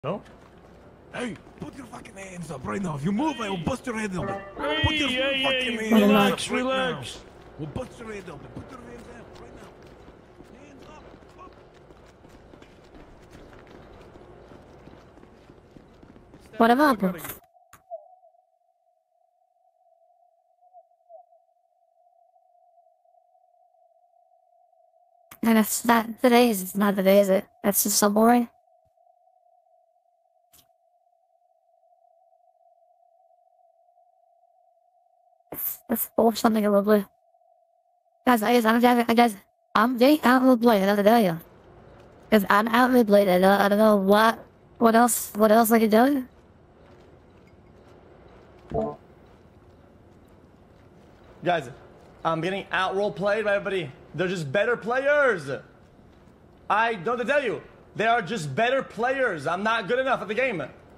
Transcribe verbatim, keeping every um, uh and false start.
No? Hey, put your fucking hands up right now. If you move, I will bust your head open. Hey, put your hey, fucking hey, hands relax, up right relax. now. We'll bust your head open. Put your hands up right now. Hands up. up. Whatever happened? And it's not today, it's not today, is it? That's just so boring. It's, it's all something a little bit. Guys, I guess I'm just, I guess I'm getting out of the blade, I have to tell you. Because I'm out of the blade, I don't, I don't know what, what else, what else I can do. Guys, I'm getting out role played by everybody. They're just better players. I don't have to tell you. They are just better players. I'm not good enough at the game.